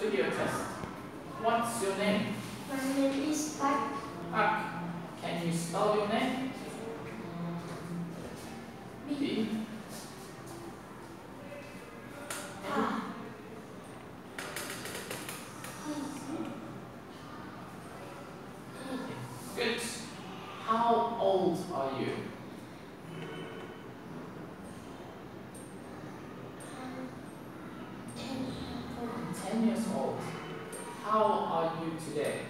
video test. What's your name? My name is Bách. Bách. Can you spell your name? B. Good. How old are you? 10 years old. How are you today?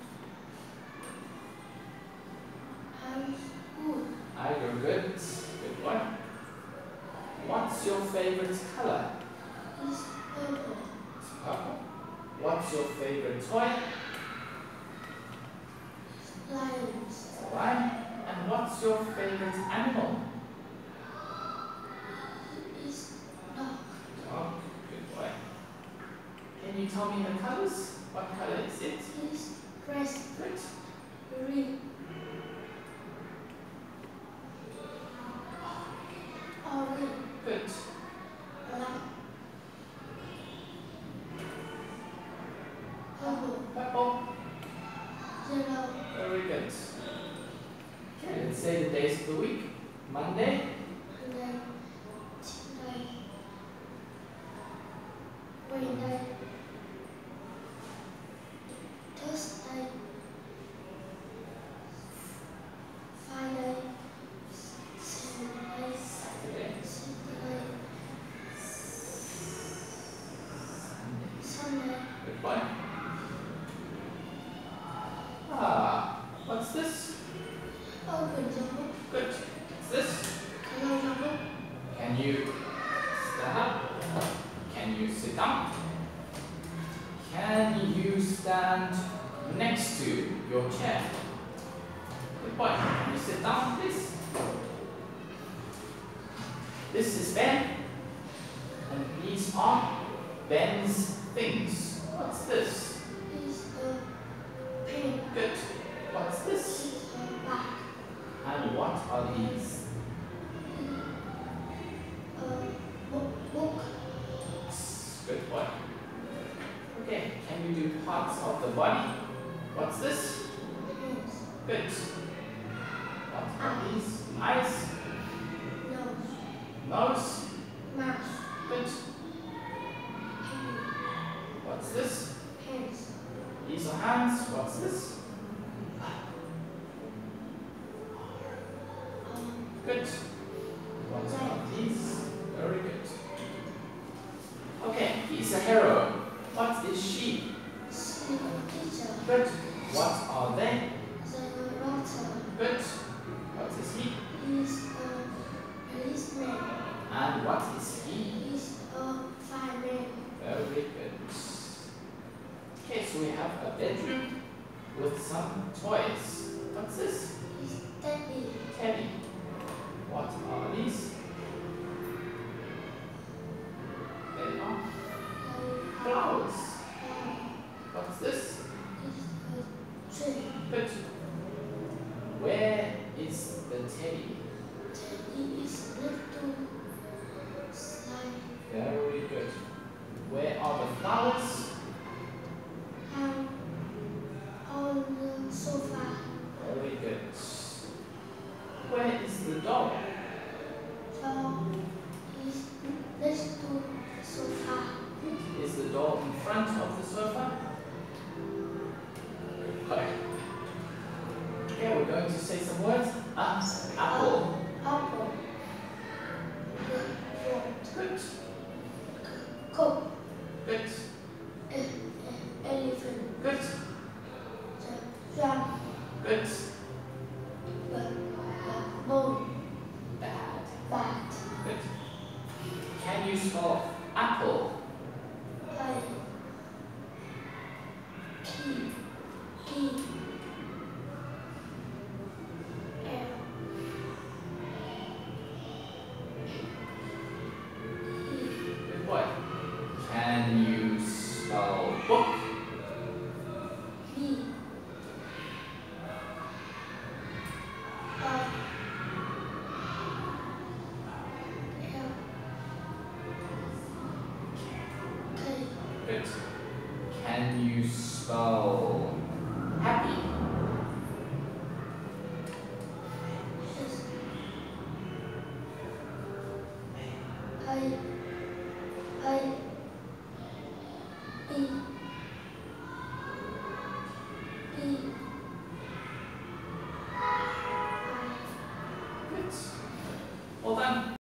I'm good. You're good. Good boy. What's your favorite color? It's purple. It's purple. What's your favorite toy? Lions. Alright. And what's your favorite animal? It's dog. Dog. Good boy. Can you tell me the colors? What color is it? It's red. Good. Green. Orange. Good. Black. Purple. Purple. Yellow. Very good. Okay, let's say the days of the week. Monday. Monday. Tuesday. Wednesday. Thursday. Friday. Saturday. Saturday. Sunday. Good boy. What's this? Open the book. Good. What's this? Close the book. Can you stand up? Can you sit down? Can you stand next to your chair? Good boy. Can you sit down, please? This is Ben, and these are Ben's things. What's this? It's a pen. Good. What's this? It's a bag. And what are these? Book. Good boy. Okay, can you do parts of the body? What's this? Hands. Good. What are these? Eyes, Nose. nose. Mouth. Good. Hand. What's this? Hands. These are hands. What's this? Good. What are these? Very good. Okay, he's a hero. What is she? Sleep teacher. Good. What are they? The water. Good. What is he? Is a policeman. And what is he? Is a fireman. Very good. Okay, so we have a bedroom with some toys. What's this? Is daddy. Teddy. What are these? They are flowers. What's this? Is a tree. Good. Where is the teddy? Teddy is little slide. Very good. Where are the flowers? On the sofa. Very good. Where is the dog? Dog is next to sofa. Is the dog in front of the sofa? Okay. Okay, we're going to say some words. Apple. Apple. Good. Coat. Good. Elephant. Good. Drum. Good. Bone. Bad. Bat. Good. Can you spell apple? I. P. E. L. Good boy. Can you spell book? B. L. K. Good. can you spell happy? S A